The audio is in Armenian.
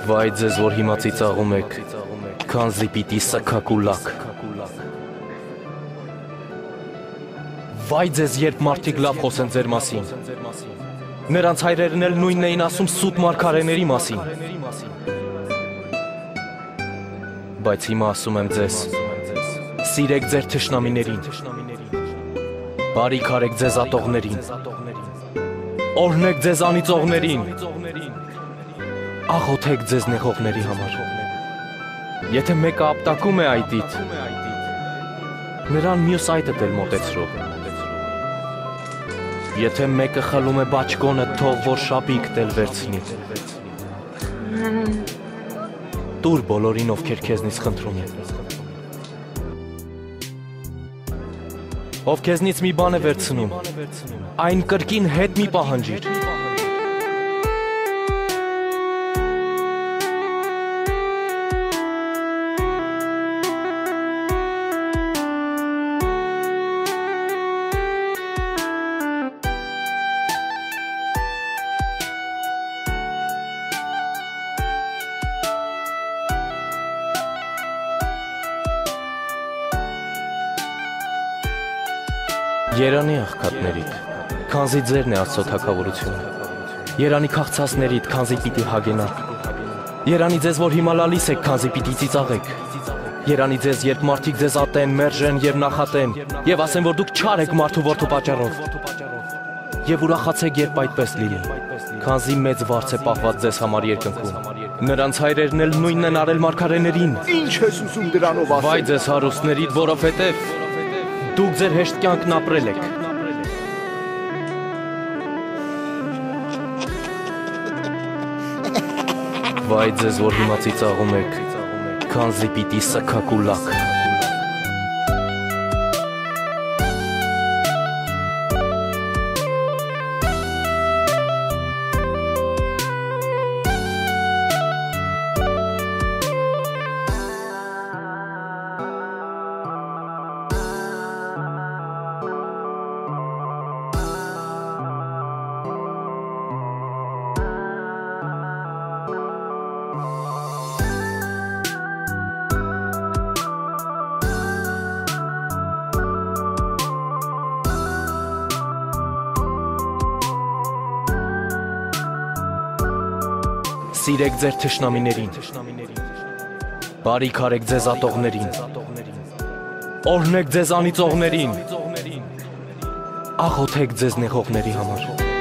Վայ ձեզ, որ հիմա ծիծաղում եք, քանզի պիտի սքաք ու լաք։ Վայ ձեզ, երբ մարդիկ լավ խոսեն ձեր մասին։ Նրանց հայրերն էլ նույնն էին ասում սուտ մարգարեների մասին։ Բայց հիմա ասում եմ ձեզ, սիրեք ձեր թշնամիներին, բարիք արեք ձեզ ատողներին, օրհնեք ձեզ անիծողներին, աղոթեք ձեզ նեղողների համար։ Եթե մեկը ապտակում է այդից, նրան մյուս այդդ էլ մոտեցրու։ Եթե մեկը խլում է բաճկոնը, թող որ շապիկդ էլ վերցնի։ Տուր բոլորին, ովքեր քեզնից խնդրում են։ Ով քեզնից մի բան է վերցնում, այն կրկին հետ մի պահանջիր։ Երանի աղքատներիդ, քանզի ձերն է Աստծո թագավորությունը։ Երանի քաղցածներիդ, քանզի պիտի հագենաք։ Երանի ձեզ, որ հիմա լալիս եք, քանզի պիտի ծիծաղեք։ Երանի ձեզ, երբ մարդիկ ձեզ ատեն, մերժեն եւ նախատեն, եւ ասեն, որ դուք չար եք մարդու որդու պատճառով։ Եվ ուրախացեք, երբ այդպես լինի, քանզի մեծ վարձ է պահված ձեզ համար երկնքում։ Նրանց հայրերն էլ նույնն են արել մարգարեներին։ Ինչ ես ուզում դրանով ասել։ Վայ ձեզ հարուստներիդ, որովհետև դուք ձեր հեշտ կյանքն ապրել եք։ Վայ ձեզ, որ հիմա ծիծաղում եք, քանզի պիտի սքաք ու լաք։ Սիրեք ձեր թշնամիներին, բարիք արեք ձեզ ատողներին, օրհնեք ձեզ անիծողներին, աղոթեք ձեզ նեղողների համար։